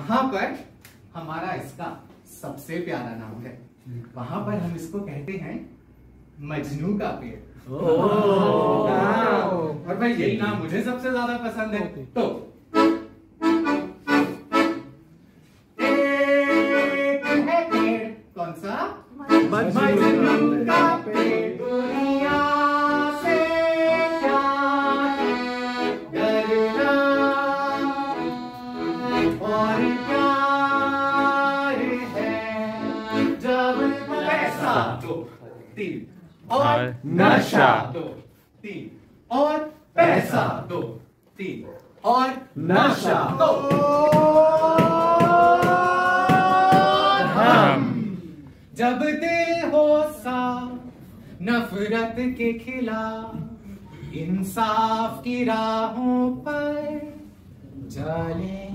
यहाँ पर हमारा इसका सबसे प्यारा नाम है, वहां पर हम इसको कहते हैं मजनू का पेड़। और भाई यही नाम मुझे सबसे ज्यादा पसंद है। तो एक है पेड़, कौन सा? मजनू का पेड़। दुनिया से क्या डरना और प्यार है जब पैसा दो तीन और नशा दो तीन और पैसा दो तीन और नशा दो। जब दिल हो साफ नफरत के खिलाफ इंसाफ की राहों पर चले